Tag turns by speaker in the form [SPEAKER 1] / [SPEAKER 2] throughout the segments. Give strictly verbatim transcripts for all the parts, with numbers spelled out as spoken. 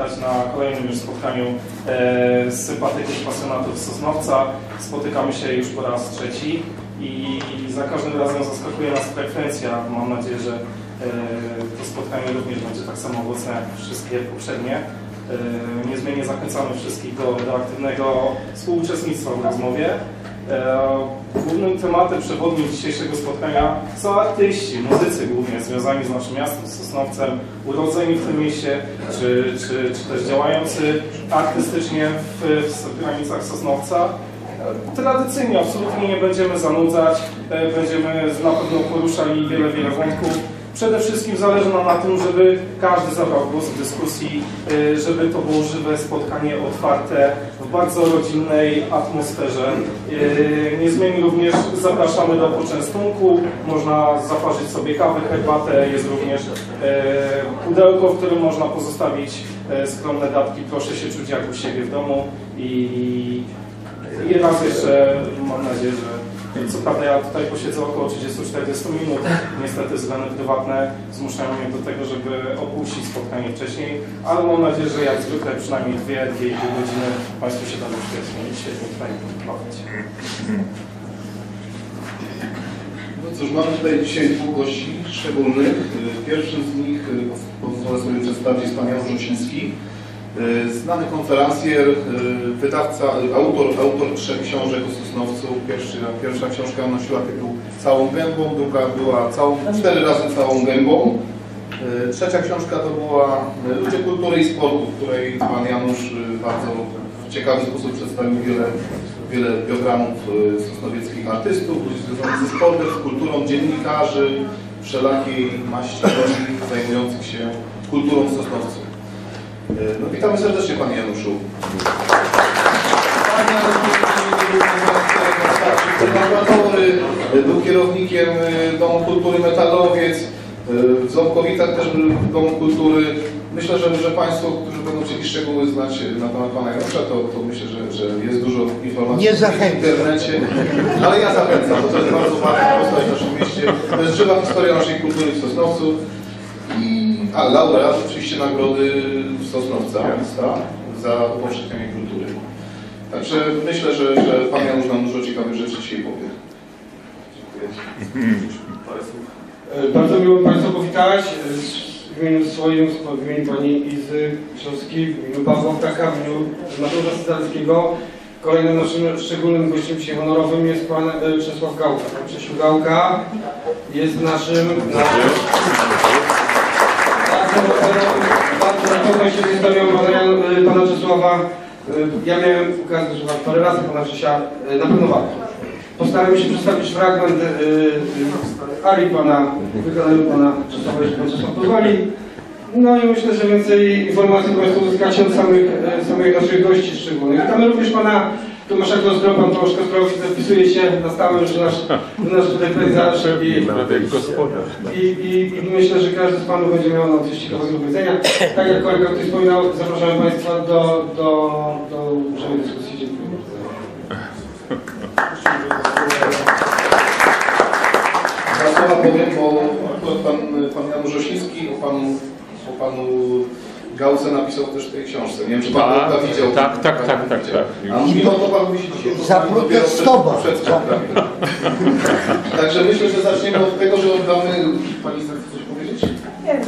[SPEAKER 1] powitać na kolejnym już spotkaniu e, sympatyków, pasjonatów Sosnowca. Spotykamy się już po raz trzeci i, i za każdym razem zaskakuje nas frekwencja. Mam nadzieję, że e, to spotkanie również będzie tak samo owocne jak wszystkie poprzednie. E, niezmiennie zachęcamy wszystkich do, do aktywnego współuczestnictwa w rozmowie. Głównym tematem przewodnim dzisiejszego spotkania są artyści, muzycy głównie związani z naszym miastem, z Sosnowcem, urodzeni w tym mieście, czy, czy, czy też działający artystycznie w, w granicach Sosnowca. Tradycyjnie absolutnie nie będziemy zanudzać, będziemy na pewno poruszali wiele, wiele wątków. Przede wszystkim zależy nam na tym, żeby każdy zabrał głos w dyskusji, żeby to było żywe spotkanie, otwarte, w bardzo rodzinnej atmosferze. Niezmiennie również zapraszamy do poczęstunku, można zaparzyć sobie kawę, herbatę, jest również pudełko, w którym można pozostawić skromne datki, proszę się czuć jak u siebie w domu i, i raz jeszcze mam nadzieję, że co prawda ja tutaj posiedzę około trzydzieści do czterdziestu minut, niestety względy prywatne zmuszają mnie do tego, żeby opuścić spotkanie wcześniej, ale mam nadzieję, że jak zwykle przynajmniej dwie, dwie i pół godziny Państwo się będą świetnie, świetnie tutaj bawić.
[SPEAKER 2] No cóż, mamy tutaj dzisiaj dwóch gości szczególnych. Pierwszym z nich pozwolę sobie przedstawić jest pan Jan Rzosiński, znany konferencjer, wydawca, autor, autor trzech książek o Sosnowcu. Pierwszy, pierwsza książka nosiła tytuł Całą gębą, druga była całą, cztery razy Całą gębą. Trzecia książka to była Ludzie kultury i sportu, w której pan Janusz bardzo w ciekawy sposób przedstawił wiele, wiele biogramów sosnowieckich artystów, ludzi związanych ze sportem, z kulturą, dziennikarzy, wszelakiej maści ludzi zajmujących się kulturą w Sosnowcu. No, witamy serdecznie Panie Januszu. Pan Janusz był kierownikiem Domu Kultury Metalowiec, w Ząbkowicach też był Dom Kultury. Myślę, że, że Państwo, którzy będą chcieli szczegóły znać na temat Pana Janusza, to, to myślę, że, że jest dużo informacji w internecie. Ale ja zachęcam, bo to jest bardzo ważna postać w naszym mieście. To jest żywa historia naszej kultury w Sosnowcu. A laureat oczywiście nagrody Sosnowca miasta za upowszechnianie kultury. Także myślę, że, że Pan Janusz nam dużo ciekawych rzeczy dzisiaj powie. Dziękuję.
[SPEAKER 3] Bardzo miło Państwa powitać w imieniu swoim, w imieniu Pani Izy Krząski, w imieniu Pawła Ptaka, w imieniu Mateusza Cezarskiego. Kolejnym naszym szczególnym gościem dzisiaj honorowym jest Pan Czesław Gałka. Pan Czesiu Gałka jest naszym... naszym Bardzo się przedstawiam Pana Czesława. Ja miałem okazję słuchać parę razy Pana Czesia, na pewno warto. Postaramy się przedstawić fragment arii Pana, wykonanej Pana Czesława, jeśli Pan Czesław pozwoli. No i myślę, że więcej informacji Państwo uzyskacie od samych, samych naszych gości szczególnych. Witamy również Pana Tomasza Kostro. Pan Tomasz Kostro zapisuje się na stałe już nasz, nasz tutaj pejzaż i, i, i, i myślę, że każdy z Panów będzie miał nam coś ciekawego do powiedzenia. Tak jak kolega tutaj wspominał, zapraszamy Państwa do, do, do żywej dyskusji. Dziękuję
[SPEAKER 2] Dwa słowa powiem, bo akurat pan, pan Janusz Rzosiński o panu, o panu Gałce napisał też w tej książce. Nie wiem, czy Pan Gałka widział.
[SPEAKER 4] Tak, tak, tak, tak, tak.
[SPEAKER 2] A mimo to Pan musi dzisiaj.
[SPEAKER 5] Zaprotestował.
[SPEAKER 2] Także myślę, że zaczniemy od tego, że oddamy... Pani chce coś powiedzieć?
[SPEAKER 5] Nie.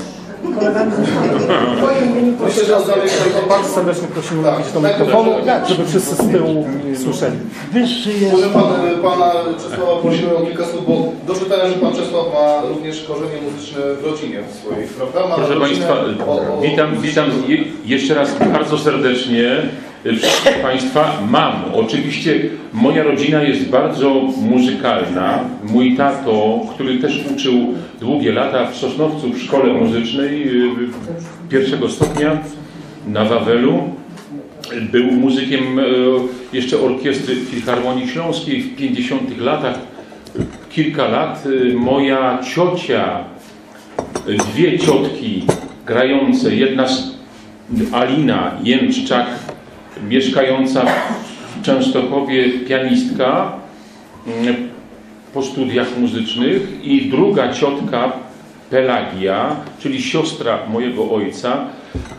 [SPEAKER 2] Myślę, że oddamy...
[SPEAKER 1] Bardzo serdecznie prosimy
[SPEAKER 2] tak,
[SPEAKER 1] mówić do mikrofonu, żeby wszyscy z tyłu słyszeli.
[SPEAKER 5] Wyższy jest...
[SPEAKER 2] Może pan, Pana Czesława prosimy o kilka słów, bo doczytałem, że Pan Czesław ma również korzenie muzyczne w rodzinie swojej, prawda? Ma
[SPEAKER 4] Proszę Państwa, o, o, witam, witam je, jeszcze raz bardzo serdecznie wszystkich Państwa. Mam, oczywiście moja rodzina jest bardzo muzykalna. Mój tato, który też uczył długie lata w Sosnowcu w szkole muzycznej pierwszego stopnia na Wawelu, był muzykiem jeszcze orkiestry Filharmonii Śląskiej w pięćdziesiątych latach. Kilka lat moja ciocia, dwie ciotki grające, jedna z Alina Jędrzczak, mieszkająca w Częstochowie, pianistka po studiach muzycznych, i druga ciotka Pelagia, czyli siostra mojego ojca,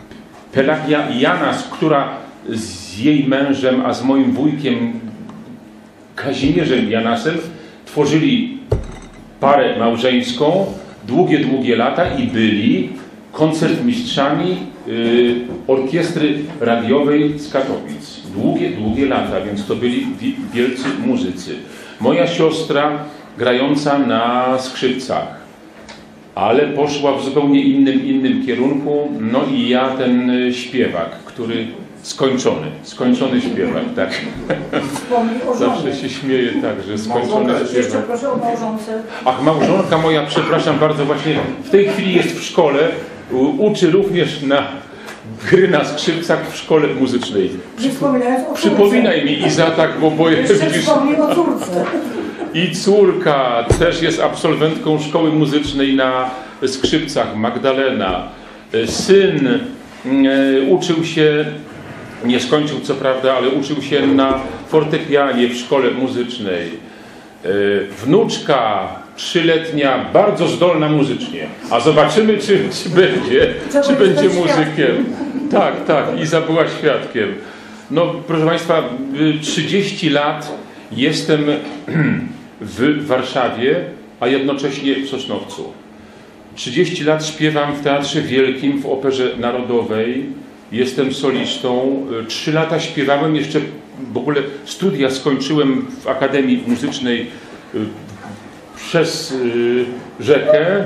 [SPEAKER 4] Pelagia Janas, która z jej mężem, a z moim wujkiem Kazimierzem Janasem tworzyli parę małżeńską, długie, długie lata i byli koncertmistrzami y, orkiestry radiowej z Katowic. Długie, długie lata, więc to byli wielcy muzycy. Moja siostra grająca na skrzypcach, ale poszła w zupełnie innym, innym kierunku. No i ja ten śpiewak, który skończony, skończony śpiewak, tak. Zawsze się śmieję tak, że skończony śpiewak.
[SPEAKER 6] Jeszcze proszę o małżonce.
[SPEAKER 4] Ach, małżonka moja, przepraszam bardzo, właśnie w tej chwili jest w szkole, uczy również na gry na skrzypcach w szkole muzycznej.
[SPEAKER 6] Nie wspominając o córce.
[SPEAKER 4] Przypominaj mi, Iza, tak, bo boję,
[SPEAKER 6] Jeszcze
[SPEAKER 4] widzisz.
[SPEAKER 6] wspomnij o córce.
[SPEAKER 4] I córka też jest absolwentką szkoły muzycznej na skrzypcach, Magdalena. Syn e, uczył się, nie skończył co prawda, ale uczył się na fortepianie w szkole muzycznej. E, wnuczka trzyletnia, bardzo zdolna muzycznie. A zobaczymy, czy, czy będzie, czy będzie muzykiem. Tak, tak, Iza była świadkiem. No, proszę Państwa, trzydzieści lat jestem w Warszawie, a jednocześnie w Sosnowcu. trzydzieści lat śpiewam w Teatrze Wielkim, w Operze Narodowej. Jestem solistą. trzy lata śpiewałem, jeszcze w ogóle studia skończyłem w Akademii Muzycznej przez rzekę,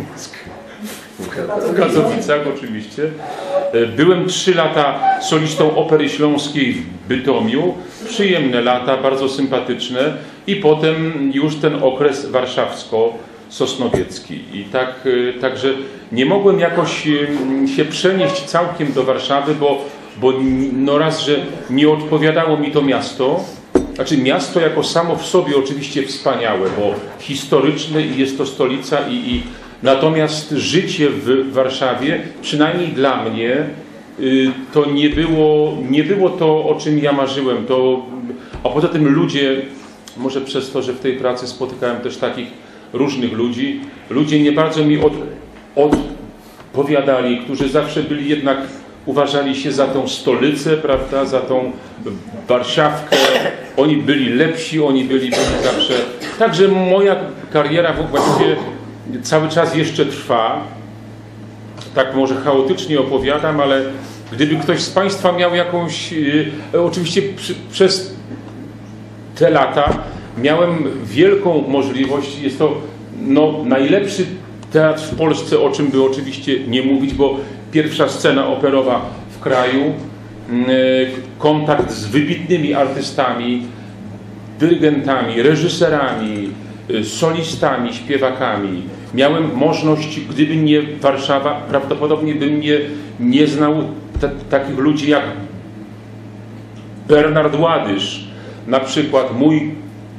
[SPEAKER 4] w Katowicach oczywiście. Byłem trzy lata solistą Opery Śląskiej w Bytomiu. Przyjemne lata, bardzo sympatyczne. I potem już ten okres warszawsko-sosnowiecki. I tak, także nie mogłem jakoś się przenieść całkiem do Warszawy, bo, bo no raz, że nie odpowiadało mi to miasto. Znaczy miasto jako samo w sobie oczywiście wspaniałe, bo historyczne i jest to stolica i, i natomiast życie w Warszawie, przynajmniej dla mnie, to nie było, nie było to, o czym ja marzyłem. To, a poza tym ludzie, może przez to, że w tej pracy spotykałem też takich różnych ludzi, ludzie nie bardzo mi od, odpowiadali, którzy zawsze byli jednak, uważali się za tą stolicę, prawda, za tą Warszawkę. Oni byli lepsi, oni byli, byli zawsze... Także moja kariera właściwie cały czas jeszcze trwa. Tak może chaotycznie opowiadam, ale gdyby ktoś z Państwa miał jakąś... E, oczywiście przy, przez te lata miałem wielką możliwość. Jest to no, najlepszy teatr w Polsce, o czym by oczywiście nie mówić, bo pierwsza scena operowa w kraju, e, kontakt z wybitnymi artystami, dyrygentami, reżyserami, solistami, śpiewakami. Miałem możliwość, gdyby nie Warszawa, prawdopodobnie bym nie, nie znał takich ludzi jak Bernard Ładysz, na przykład mój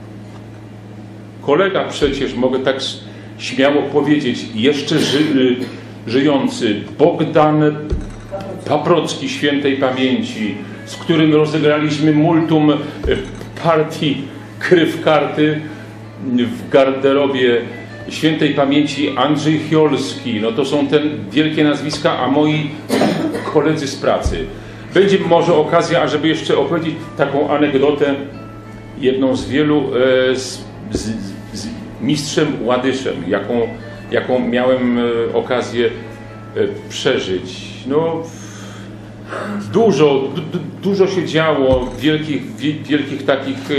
[SPEAKER 4] kolega przecież, mogę tak śmiało powiedzieć, jeszcze ży, żyjący, Bogdan Paprocki świętej pamięci, z którym rozegraliśmy multum partii kryw karty w garderobie świętej pamięci. Andrzej Chiolski, no to są te wielkie nazwiska, a moi koledzy z pracy. Będzie może okazja, ażeby jeszcze opowiedzieć taką anegdotę, jedną z wielu, e, z, z, z mistrzem Ładyszem, jaką, jaką miałem e, okazję e, przeżyć. No, dużo, du, dużo się działo, wielkich, wielkich takich e,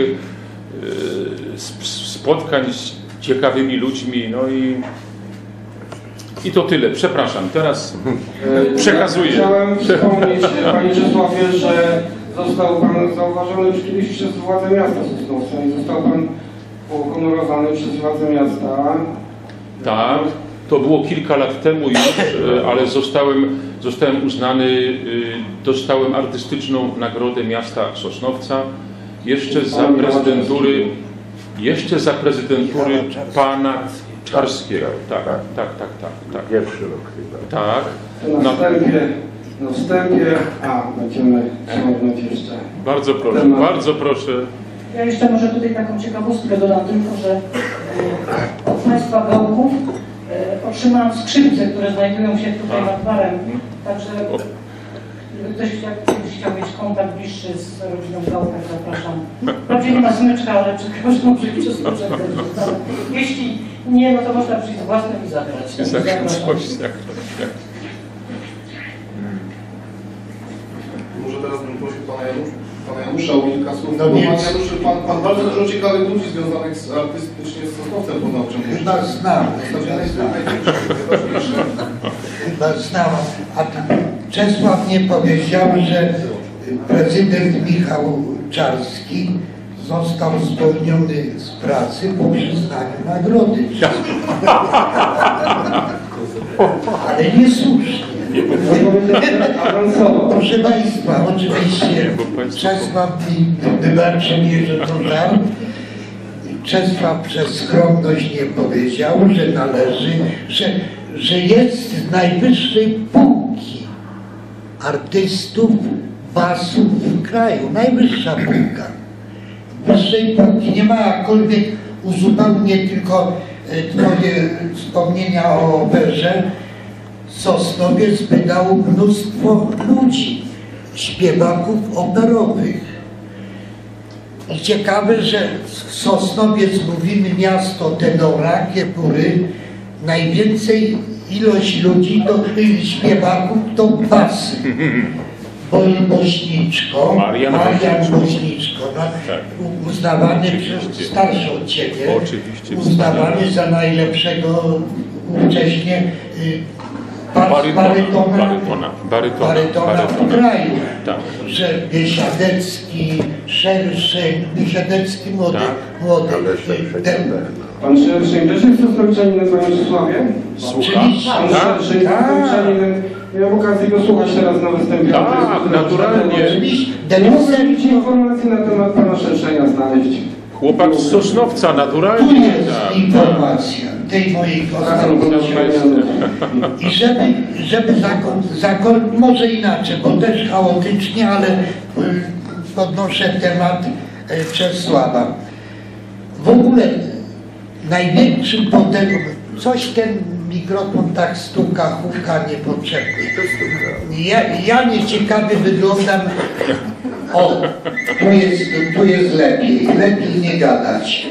[SPEAKER 4] spotkań z ciekawymi ludźmi, no i, i to tyle. Przepraszam, teraz przekazuję.
[SPEAKER 3] Chciałem wspomnieć, Panie Czesławie, że został Pan zauważony już kiedyś przez władze miasta Sosnowca i został Pan uhonorowany przez władze miasta.
[SPEAKER 4] Tak, to było kilka lat temu już, ale zostałem, zostałem uznany, dostałem artystyczną nagrodę miasta Sosnowca jeszcze za prezydentury, jeszcze za prezydentury pana Czarskiego. Tak, tak, tak, tak, tak.
[SPEAKER 7] Pierwszy rok chyba.
[SPEAKER 4] Tak.
[SPEAKER 3] Na wstępie, na wstępie, a będziemy ciągnąć jeszcze.
[SPEAKER 4] Bardzo proszę,
[SPEAKER 3] Temat.
[SPEAKER 4] bardzo proszę.
[SPEAKER 6] Ja jeszcze może tutaj taką ciekawostkę dodam tylko, że e, od Państwa Bełków e, otrzymałam skrzypce, które znajdują się tutaj nad barem. Także ktoś chciał, ktoś chciał mieć kontakt bliższy z rodziną Gałkę, zapraszam. Wprawdzie nie ma smyczka, ale przepraszam, że przesłuchać. Jeśli nie, no to można przyjść z własnym i zagrać.
[SPEAKER 2] Może teraz bym prosił pana, Janusz, pana Janusza o kilka słów.
[SPEAKER 5] No
[SPEAKER 2] Bo
[SPEAKER 5] więc-
[SPEAKER 2] pan Janusz, pan, pan bardzo dużo ciekawych ludzi związanych z artystycznie z Sosnowcem poznawczym.
[SPEAKER 5] Chyba znam,
[SPEAKER 2] Znaczy,
[SPEAKER 5] chyba
[SPEAKER 2] naj-
[SPEAKER 5] znam.
[SPEAKER 2] największy, najważniejszy.
[SPEAKER 5] Chyba znam. A Czesław mnie powiedział, że prezydent Michał Czarski został zwolniony z pracy po przyznaniu nagrody. Ale niesłusznie. Proszę Państwa, oczywiście Czesław mi, wybaczcie mi, że to żart, Czesław przez skromność nie powiedział, że należy, że, że jest z najwyższej półki artystów, basów w kraju. Najwyższa półka. Wyższej półki nie ma, jakkolwiek uzupełnię tylko e, Twoje wspomnienia o operze. Sosnowiec wydał mnóstwo ludzi, śpiewaków operowych. I ciekawe, że Sosnowiec, mówimy miasto tenora, kiepury, najwięcej ilość ludzi, to śpiewaków to basy. Bośniczko,
[SPEAKER 4] Marian
[SPEAKER 5] Marian Bośniczko, no,
[SPEAKER 4] Tak.
[SPEAKER 5] uznawany
[SPEAKER 4] Oczywiście.
[SPEAKER 5] przez starszy od Ciebie,
[SPEAKER 4] Oczywiście.
[SPEAKER 5] uznawany za najlepszego ówcześnie y, bas-
[SPEAKER 4] Barytona.
[SPEAKER 5] barytona,
[SPEAKER 4] Barytona. Barytona.
[SPEAKER 5] barytona w
[SPEAKER 4] Barytona.
[SPEAKER 5] kraju.
[SPEAKER 4] Tak.
[SPEAKER 5] Że Biesiadecki, Szerszeń, Biesiadecki młody,
[SPEAKER 4] Tak.
[SPEAKER 5] młody, ten,
[SPEAKER 3] Pan Szerszeń też jest Sosnowczaninem, panie Czesławie?
[SPEAKER 5] oczywiście,
[SPEAKER 3] Pan
[SPEAKER 5] tak,
[SPEAKER 3] Szerszeń jest
[SPEAKER 5] tak.
[SPEAKER 3] Sosnowczaninem. Miałem okazję go słuchać teraz na występie.
[SPEAKER 4] Tak, naturalnie.
[SPEAKER 5] Oczywiście,
[SPEAKER 3] Nie mogę
[SPEAKER 5] Denisem,
[SPEAKER 3] mieć informacji na temat pana Szerszenia znaleźć.
[SPEAKER 4] Chłopak z Sosnowca,
[SPEAKER 5] tu
[SPEAKER 4] naturalnie.
[SPEAKER 5] jest
[SPEAKER 4] Tak.
[SPEAKER 5] informacja tej mojej ostatniej. I żeby, żeby zakon, zakon, może inaczej, bo też chaotycznie, ale y, podnoszę temat y, Czesława. W ogóle największym potem, coś ten mikrofon tak stuka, huka niepotrzebnie. Ja, ja nieciekawie wyglądam. O, tu jest, tu jest lepiej, lepiej nie gadać.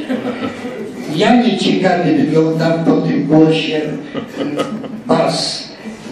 [SPEAKER 5] Ja nieciekawie wyglądam po tym głosie bas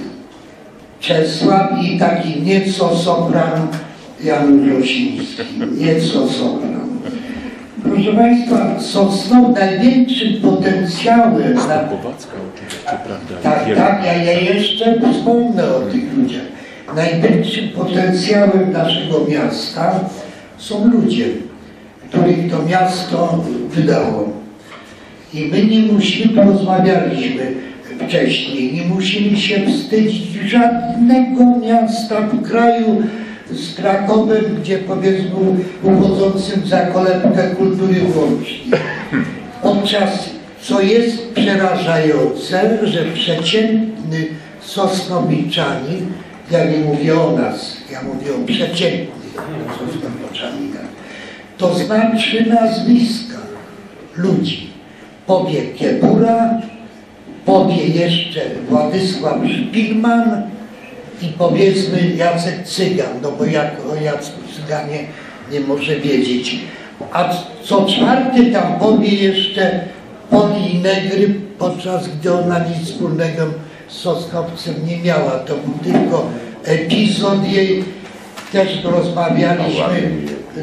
[SPEAKER 5] Czesław i taki nieco sopran Jan Grosiński, nieco sopran. Proszę Państwa, Sosnow największym potencjałem na...
[SPEAKER 4] Kowacka oczywiście, prawda?
[SPEAKER 5] Tak, tak, ja, ja jeszcze wspomnę o tych ludziach. Największym potencjałem naszego miasta są ludzie, których to miasto wydało. I my nie musimy, rozmawialiśmy wcześniej, nie musimy się wstydzić żadnego miasta w kraju z Krakowem, gdzie powiedzmy uchodzącym za kolebkę kultury włącznej. Podczas, co jest przerażające, że przeciętny Sosnowiczanin, ja nie mówię o nas, ja mówię o przeciętnych Sosnowiczaninach, to zna trzy nazwiska ludzi. Powie Kiepura, powie jeszcze Władysław Szpilman i powiedzmy Jacek Cygan, no bo jak o Jacku Cyganie nie może wiedzieć. A co czwarty tam powie jeszcze Poli Negry, podczas gdy ona nic wspólnego z Sosnowcem nie miała. To był tylko epizod jej, też rozmawialiśmy.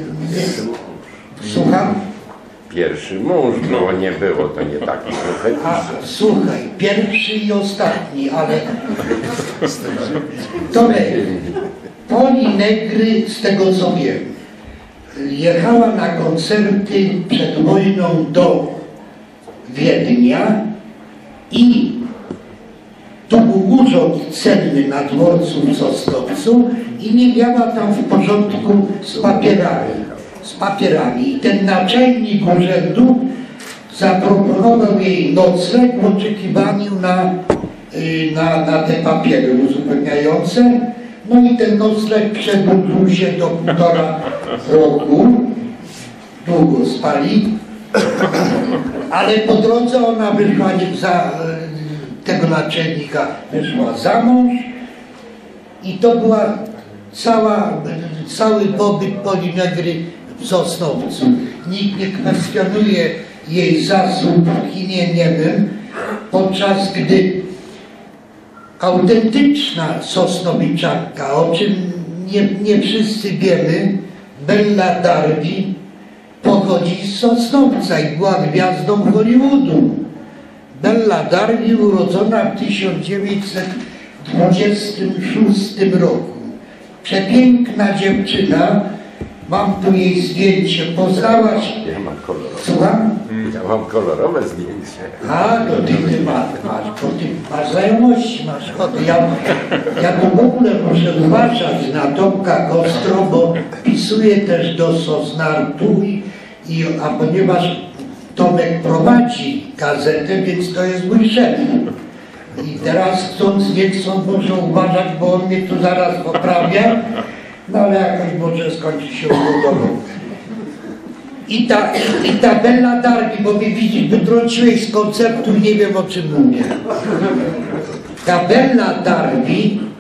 [SPEAKER 5] Słucham?
[SPEAKER 7] Pierwszy mąż, no nie było, to nie taki
[SPEAKER 5] A słuchaj, pierwszy i ostatni, ale Tomek, Poli Negry, z tego co wiem, jechała na koncerty przed wojną do Wiednia i to był urząd cenny na dworcu w Sosnowcu i nie miała tam w porządku z papierami. Z papierami. I ten naczelnik urzędu zaproponował jej nocleg w oczekiwaniu na, na, na te papiery uzupełniające. No i ten nocleg przedłużył się do półtora roku. Długo spali. Ale po drodze ona wyszła za tego naczelnika, wyszła za mąż i to była cała, cały pobyt Polinegry w Sosnowcu. Nikt nie kwestionuje jej zasług w kinie niemym, podczas gdy autentyczna Sosnowiczanka, o czym nie, nie wszyscy wiemy, Bella Darby pochodzi z Sosnowca i była gwiazdą Hollywoodu. Bella Darby urodzona w tysiąc dziewięćset dwudziestym szóstym roku. Przepiękna dziewczyna, mam tu jej zdjęcie, poznałaś...
[SPEAKER 7] Ja mam kolorowe.
[SPEAKER 5] Słucham?
[SPEAKER 7] Ja mam kolorowe zdjęcie.
[SPEAKER 5] A, to ty, ty masz, masz, to ty masz znajomości, masz chody. Ja, ja to w ogóle muszę uważać na Tomka Kostro, bo wpisuję też do Sosnartu, i, i, a ponieważ Tomek prowadzi gazetę, więc to jest mój szef. I teraz chcąc, nie chcąc, muszę uważać, bo on mnie tu zaraz poprawia, no ale jakoś może skończy się ugodowo. I ta, i ta Bella Darby, bo mnie widzisz, wytrąciłeś z konceptu i nie wiem, o czym mówię. Ta Bella Darby,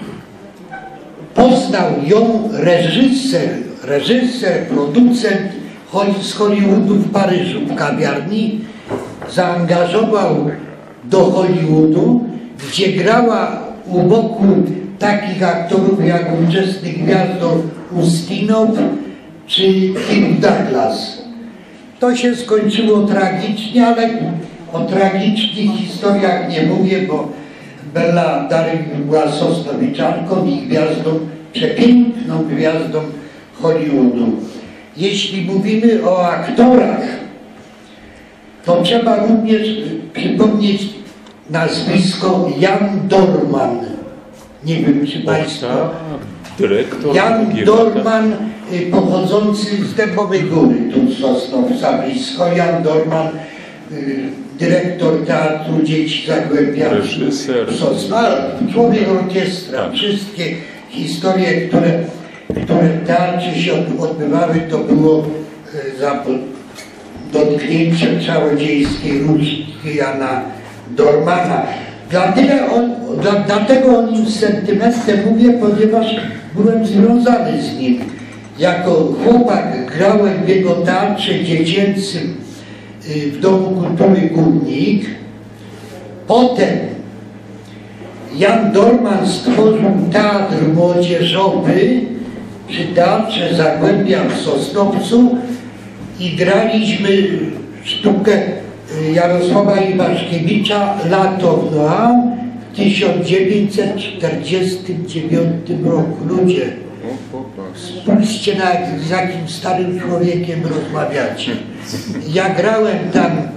[SPEAKER 5] poznał ją reżyser, reżyser, producent z Hollywoodu w Paryżu, w kawiarni, zaangażował do Hollywoodu, gdzie grała u boku takich aktorów jak ówczesny gwiazdor Ustinow czy Kirk Douglas. To się skończyło tragicznie, ale o tragicznych historiach nie mówię, bo Bella Darby była Sosnowiczanką i gwiazdą, przepiękną gwiazdą Hollywoodu. Jeśli mówimy o aktorach, to trzeba również przypomnieć nazwisko Jan Dorman. Nie wiem, czy Państwo...
[SPEAKER 4] Dyrektor
[SPEAKER 5] Jan Dorman, pochodzący z Dębowej Góry, tu z Sosnowca blisko. Jan Dorman, dyrektor Teatru Dzieci Zagłębia.
[SPEAKER 4] Reżyser.
[SPEAKER 5] Człowiek orkiestra. Wszystkie historie, które, które w teatrze się odbywały, to było za dotknięciem czarodziejskiej różdżki Jana Dormana. Dlatego, on, dla, dlatego o nim z sentymentem mówię, ponieważ byłem związany z nim. Jako chłopak grałem w jego teatrze dziecięcym w Domu Kultury Górnik. Potem Jan Dorman stworzył teatr młodzieżowy przy Teatrze Zagłębia w Sosnowcu i graliśmy sztukę Jarosława Iwaszkiewicza Lato w Noa w tysiąc dziewięćset czterdziestym dziewiątym roku. Ludzie, spójrzcie, na jak, z jakim starym człowiekiem rozmawiacie. Ja grałem tam y,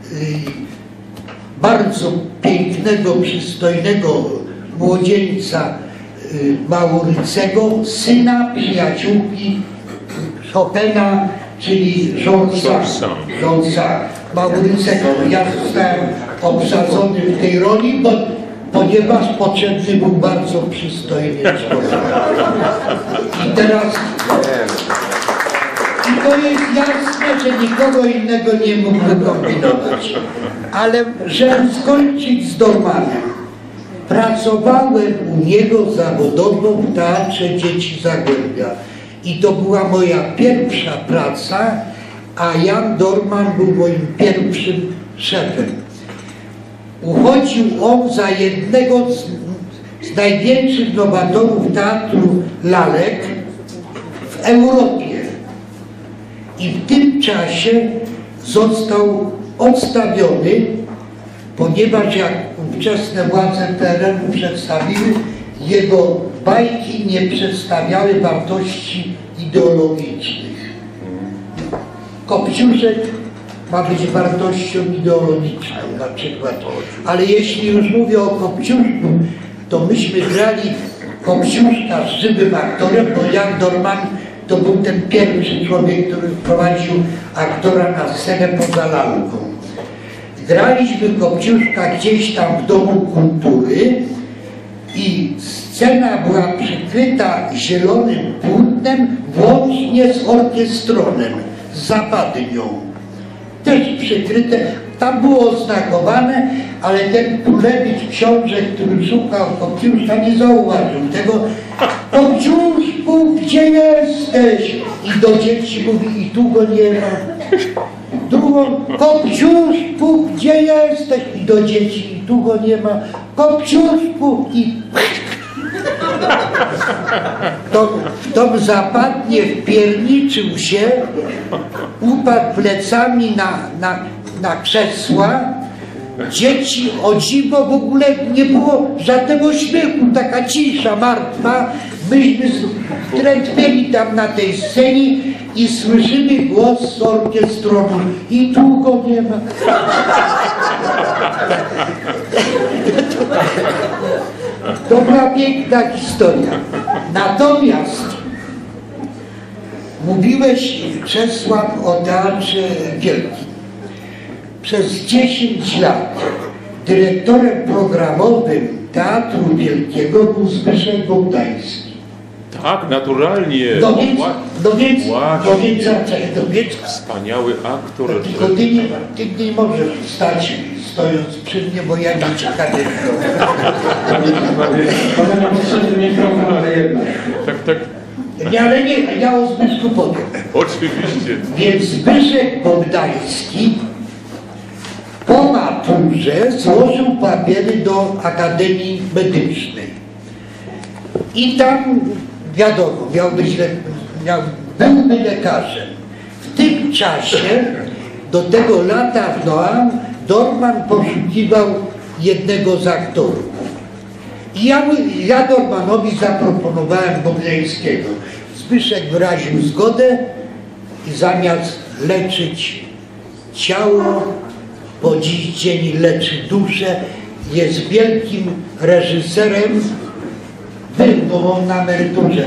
[SPEAKER 5] bardzo pięknego, przystojnego młodzieńca y, Maurycego, syna przyjaciółki Chopina, czyli Georgesa Maurycego. Ja zostałem obsadzony w tej roli, bo, ponieważ potrzebny był bardzo przystojny człowiek. I teraz... I to jest jasne, że nikogo innego nie mógł wykombinować. Ale żeby skończyć z Dormanem, pracowałem u niego zawodowo w Teatrze Dzieci Zagłębia. I to była moja pierwsza praca, a Jan Dorman był moim pierwszym szefem. Uchodził on za jednego z, z największych nowatorów teatru lalek w Europie. I w tym czasie został odstawiony, ponieważ jak ówczesne władze P R L-u przedstawiły, jego bajki nie przedstawiały wartości ideologicznych. Kopciuszek ma być wartością ideologiczną na przykład. Ale jeśli już mówię o Kopciuszku, to myśmy grali Kopciuszka z żywym aktorem, bo Jan Dorman to był ten pierwszy człowiek, który wprowadził aktora na scenę poza lalką. Graliśmy Kopciuszka gdzieś tam w Domu Kultury i scena była przykryta zielonym płótnem, włącznie z orkiestronem, z zapadnią. Też przykryte, tam było oznakowane, ale ten królewicz książę, który szukał Kopciuszka, nie zauważył tego. Kopciuszku, gdzie jesteś? I do dzieci mówi, i tu go nie ma. Drugą, Kopciuszku, gdzie jesteś? I do dzieci, i tu go nie ma. Kopciuszku, i... To, to zapadnie wpierniczył się, upadł plecami na, na, na krzesła. Dzieci, o dziwo, w ogóle nie było żadnego śmiechu, taka cisza martwa. Myśmy trętwieli tam na tej scenie i słyszymy głos z orkiestronu. I tu go nie ma. To była piękna historia. Natomiast mówiłeś, Czesław, o Teatrze Wielkim. Przez dziesięć lat dyrektorem programowym Teatru Wielkiego był Zbyszek Bogdański.
[SPEAKER 4] Tak, naturalnie.
[SPEAKER 5] No więc, no więc,
[SPEAKER 4] Właśnie.
[SPEAKER 5] no więc, no więc,
[SPEAKER 4] Wspaniały aktor.
[SPEAKER 5] no tylko ty nie, ty nie możesz stać stojąc przy mnie, bo ja nie ciekawy.
[SPEAKER 3] Pana nie potrzebny mikrofon, ale jednak.
[SPEAKER 4] Tak, tak.
[SPEAKER 5] Nie, ale nie, ja o Zbyszku powiem.
[SPEAKER 4] Oczywiście.
[SPEAKER 5] Więc Zbyszek Bogdański po maturze złożył papiery do Akademii Medycznej. I tam, wiadomo, miał być, le, miał, byłby lekarzem. W tym czasie, do tego lata w Noam, Dorman poszukiwał jednego z aktorów. I ja, ja Dormanowi zaproponowałem Bogdańskiego. Zbyszek wyraził zgodę i zamiast leczyć ciało, po dziś dzień leczy duszę, jest wielkim reżyserem, był, bo on na emeryturze.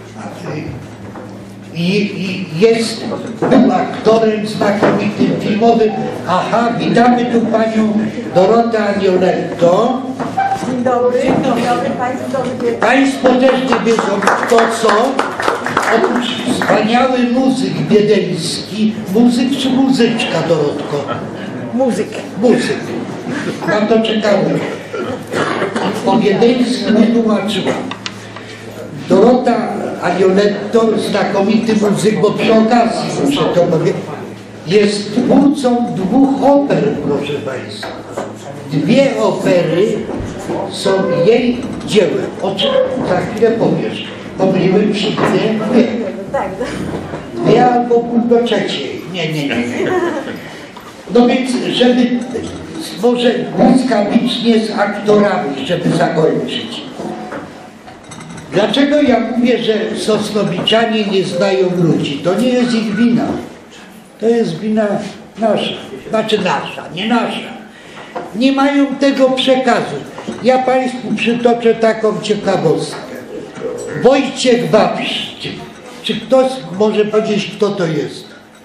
[SPEAKER 5] I, i jest, był aktorem znakomitym filmowym. Aha, witamy tu panią Dorotę Anioletto.
[SPEAKER 8] Dzień dobry, dzień dobry Państwu, dobry wieczór.
[SPEAKER 5] Państwo też nie wiedzą, kto co. Otóż wspaniały muzyk wiedeński. Muzyk czy muzyczka, Dorotko?
[SPEAKER 8] Muzyk.
[SPEAKER 5] Muzyk. Na to czekamy. Po wiedeńsku nie tłumaczyła. Dorota Anioletto, znakomity muzyk, bo przy okazji, muszę to powiedzieć, jest twórcą dwóch oper, proszę Państwa. Dwie opery są jej dziełem. O czym za chwilę powiesz. Pomyliłem się dwie, dwie.
[SPEAKER 8] Tak.
[SPEAKER 5] Dwie albo pół do trzeciej. Nie, nie, nie, nie. No więc, żeby może błyskawicznie z aktorami, żeby zakończyć. Dlaczego ja mówię, że Sosnowiczanie nie znają ludzi? To nie jest ich wina. To jest wina nasza. Znaczy nasza, nie nasza. Nie mają tego przekazu. Ja Państwu przytoczę taką ciekawostkę. Wojciech Wawrzyk. Czy ktoś może powiedzieć, kto to jest?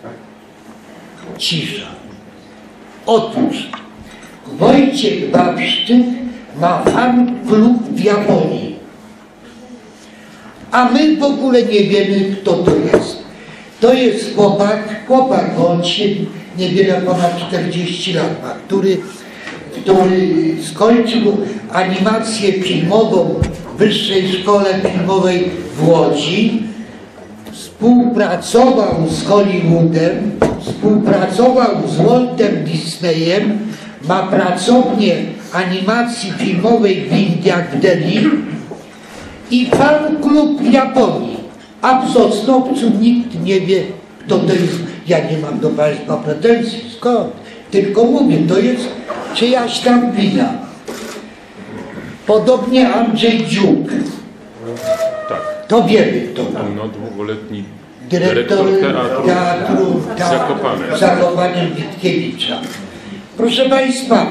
[SPEAKER 5] Cisza. Otóż Wojciech Wawrzyk ma fan klub w Japonii. A my w ogóle nie wiemy, kto to jest. To jest chłopak, chłopak, on się niewiele ponad czterdzieści lat ma, który, który skończył animację filmową w Wyższej Szkole Filmowej w Łodzi, współpracował z Hollywoodem, współpracował z Waltem Disneyem, ma pracownię animacji filmowej w Indiach, w Delhi i fan klub w Japonii. A w Sosnowcu nikt nie wie, kto to jest. Ja nie mam do Państwa pretensji, skąd? Tylko mówię, to jest czyjaś tam wina. Podobnie Andrzej Dziuk.
[SPEAKER 4] Tak.
[SPEAKER 5] To wiemy, kto to.
[SPEAKER 4] No, długoletni
[SPEAKER 5] Dyrektor
[SPEAKER 4] teatru,
[SPEAKER 5] teatru ta,
[SPEAKER 4] Zakopane.
[SPEAKER 5] Zakopanem Witkiewicza. Proszę Państwa,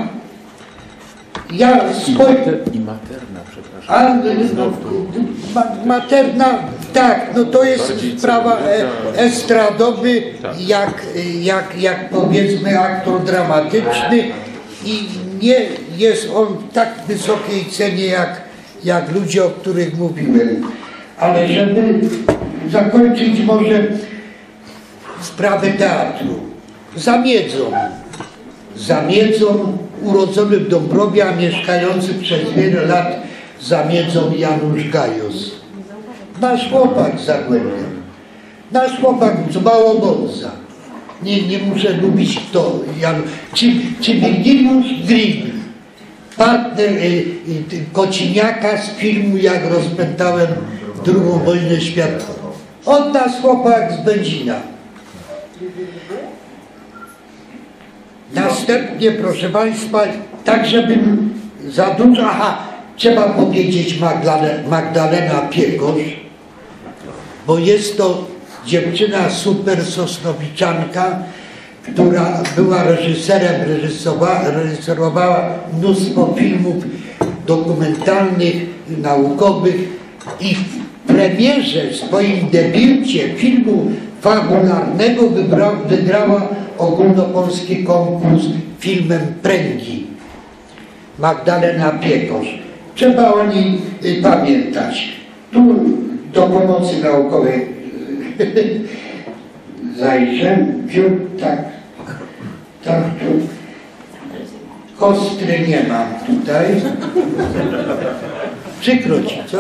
[SPEAKER 5] ja spojrzę...
[SPEAKER 4] I Materna, przepraszam.
[SPEAKER 5] A, no, ma, Materna, tak, no to jest
[SPEAKER 4] Bardziej
[SPEAKER 5] sprawa e, estradowy,
[SPEAKER 4] Tak.
[SPEAKER 5] jak, jak, jak powiedzmy aktor dramatyczny i nie jest on w tak wysokiej cenie jak, jak ludzie, o których mówiłem. Ale żeby zakończyć może sprawę teatru. Za miedzą za Miedzą, urodzony w Dąbrowie, a mieszkający przez wiele lat za Miedzą Janusz Gajos. Nasz chłopak z Zagłębia. Nasz chłopak z Małobądza. Nie, nie muszę lubić to. Jan, czy, czy Virgiliusz Grimm, partner y, y, Kociniaka z filmu Jak rozpętałem drugą wojnę światową. Od nas chłopak z Będzina. Następnie, proszę Państwa, tak żebym za dużo, aha, trzeba powiedzieć Magdalena, Magdalena Piekosz, bo jest to dziewczyna super sosnowiczanka, która była reżyserem, reżyserowała, reżyserowała mnóstwo filmów dokumentalnych, naukowych i w premierze, swoim debiucie filmu fabularnego wybrał, wygrała ogólnopolski konkurs filmem Pręgi. Magdalena Piekosz. Trzeba o niej y, pamiętać. Tu do pomocy naukowej zajrzę. Wziął tak, tak tu. Kostry nie mam tutaj. Przykro ci, co?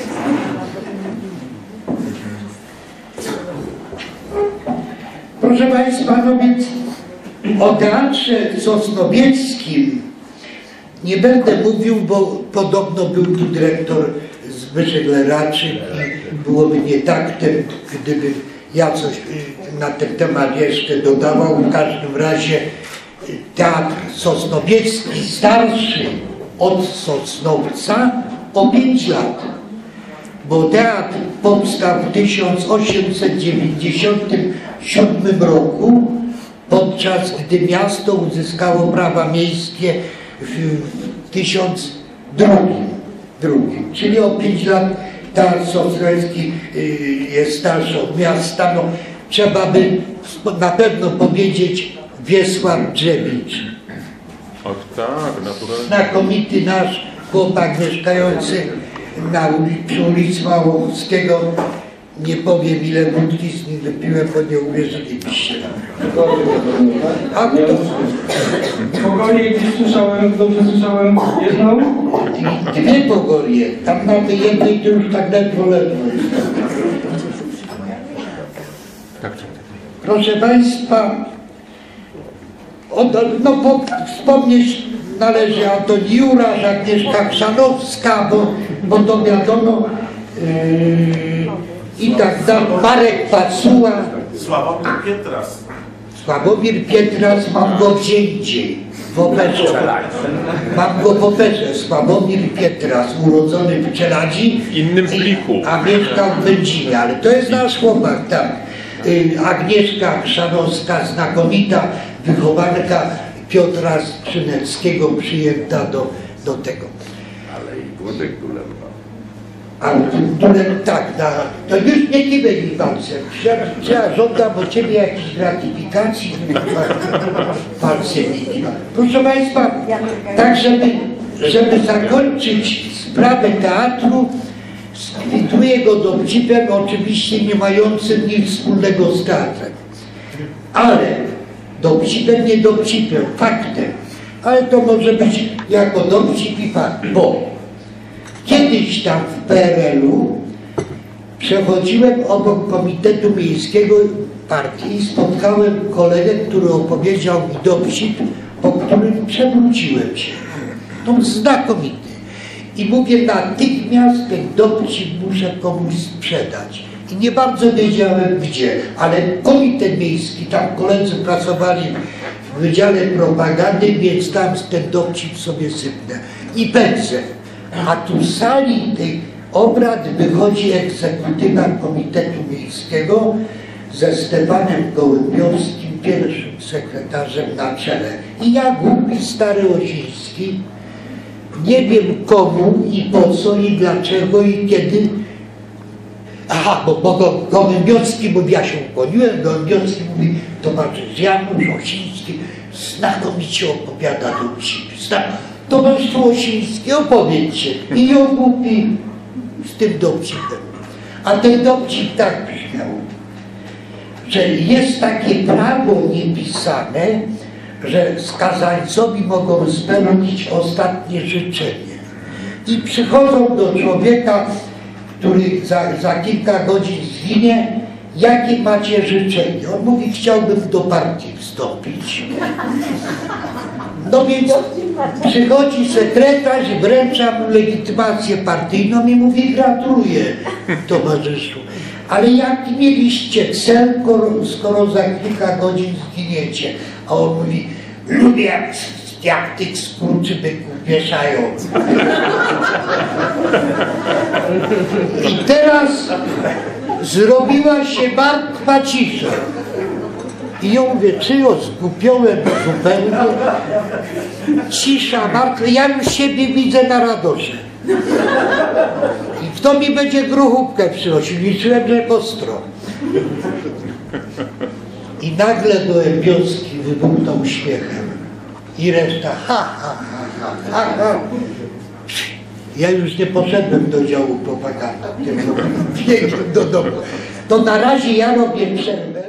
[SPEAKER 5] Proszę Państwa, no więc o Teatrze Sosnowieckim nie będę mówił, bo podobno był tu dyrektor Zbyszek Leraczyk i byłoby nietaktem, gdyby ja coś na ten temat jeszcze dodawał. W każdym razie Teatr Sosnowiecki starszy od Sosnowca o pięć lat, bo teatr powstał w tysiąc osiemset dziewięćdziesiątym siódmym roku, podczas gdy miasto uzyskało prawa miejskie w tysiąc drugim, czyli o pięć lat Teatr Sosnowiecki jest starszy od miasta. No, trzeba by na pewno powiedzieć Wiesław Drzewicz.
[SPEAKER 4] Ach tak, naturalnie.
[SPEAKER 5] Znakomity nasz chłopak mieszkający na ulicy, ulicy Małowskiego. Nie powiem, ile wódki z nim wypiłem, bo nie uwierzylibyście. A kto?
[SPEAKER 3] Pogorie gdzieś słyszałem, dobrze słyszałem jedną?
[SPEAKER 5] Dwie Pogorie. Tam na tej jednej to już tak ledwo, ledwo jest.
[SPEAKER 4] Tak, tak.
[SPEAKER 5] Proszę Państwa, od, no po, wspomnieć należy Antoni Jurasz, Agnieszka Chrzanowska, bo, bo to wiadomo, yy, i tak dalej, Marek Pacuła.
[SPEAKER 9] Sławomir Pietras.
[SPEAKER 5] Sławomir Pietras, mam go gdzie indziej, w operze. Mam go w operze, Sławomir Pietras, urodzony w Czeladzi.
[SPEAKER 4] W innym pliku.
[SPEAKER 5] A mieszkał w Będzinie, ale to jest nasz chłopak, tak. Agnieszka Chrzanowska, znakomita wychowanka Piotra Skrzyneckiego, przyjęta do, do tego.
[SPEAKER 7] Ale i Włodek Dulem.
[SPEAKER 5] Ale Dulem, tak, da, to już nie kiwej mi palcem. Ja żądam od Ciebie jakiejś gratyfikacji, palcem. Proszę Państwa, tak żeby, żeby zakończyć sprawę teatru, skwituję go dowcipem, oczywiście nie mającym nic wspólnego z teatrem. Ale dowcipem, nie dowcipem, faktem. Ale to może być jako dowcip i fakt, bo kiedyś tam w P R L u przechodziłem obok Komitetu Miejskiego Partii i spotkałem kolegę, który opowiedział mi dowcip, po którym przewróciłem się. To znakomity. I mówię, natychmiast ten dowcip muszę komuś sprzedać. I nie bardzo wiedziałem gdzie, ale Komitet Miejski, tam koledzy pracowali w Wydziale Propagandy, więc tam ten dowcip sobie sypnę. I pędzę. A tu z sali tych obrad wychodzi egzekutywa Komitetu Miejskiego ze Stefanem Gołębiowskim, pierwszym sekretarzem na czele. I ja, głupi stary Osiński, nie wiem komu i po co i dlaczego i kiedy. Aha, bo, bo Gołębiowski mówi, ja się ukłoniłem, Gołębiowski mówi, towarzysz Janusz Osiński znakomicie opowiada dowcipy. Towarzystwo Osińskie, opowiedzcie. I ją głupi z tym dowcipem. A ten dowcip tak brzmiał, że jest takie prawo niepisane, że skazańcowi mogą spełnić ostatnie życzenie. I przychodzą do człowieka, który za, za kilka godzin zginie, jakie macie życzenie? On mówi, chciałbym do partii wstąpić. No więc przychodzi sekretarz, wręcza mu legitymację partyjną i mówi, gratuluję towarzyszu. Ale jaki mieliście cel, skoro za kilka godzin zginiecie? A on mówi, lubię jak, jak tych skurczybyków wieszają. I teraz zrobiła się martwa cisza. I ja mówię, czy o zgubiłem zupełnie? Cisza, martwa, ja już siebie widzę na radosze. I kto mi będzie gruchówkę przynosił? Liczyłem, że ostro. I nagle Gołębioski wybuchnął śmiechem. I reszta, ha, ha, ha, ha, ha, ha. Ja już nie poszedłem do działu propagandy, tylko biegłem do domu. To na razie ja robię przerwę.